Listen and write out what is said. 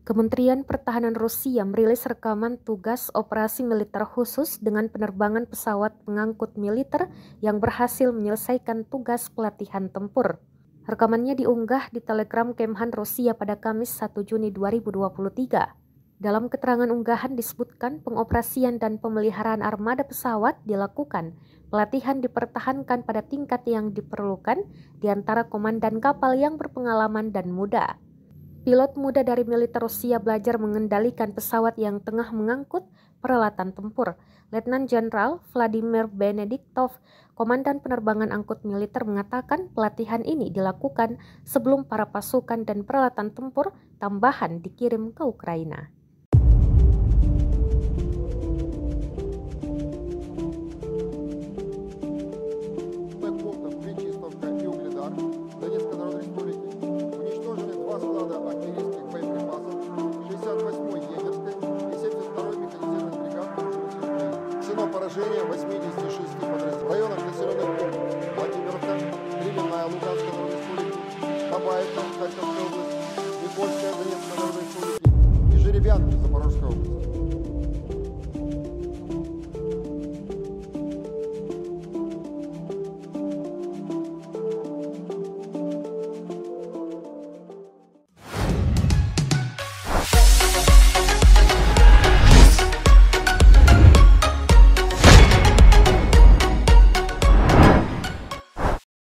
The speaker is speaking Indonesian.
Kementerian Pertahanan Rusia merilis rekaman tugas operasi militer khusus dengan penerbangan pesawat pengangkut militer yang berhasil menyelesaikan tugas pelatihan tempur. Rekamannya diunggah di Telegram Kemhan Rusia pada Kamis 1 Juni 2023. Dalam keterangan unggahan disebutkan pengoperasian dan pemeliharaan armada pesawat dilakukan. Pelatihan dipertahankan pada tingkat yang diperlukan di antara komandan kapal yang berpengalaman dan muda. Pilot muda dari militer Rusia belajar mengendalikan pesawat yang tengah mengangkut peralatan tempur. Letnan Jenderal Vladimir Benediktov, Komandan Penerbangan Angkut Militer, mengatakan pelatihan ini dilakukan sebelum para pasukan dan peralatan tempur tambahan dikirim ke Ukraina. Поражение 86 подразделений. В районах населенных пунктов Владимировка, Кременная, Луганской Народной Республики, Бабаевка, Харьковской области, Никольская, Донецкой Народной Республики и Жеребянки, Запорожской области.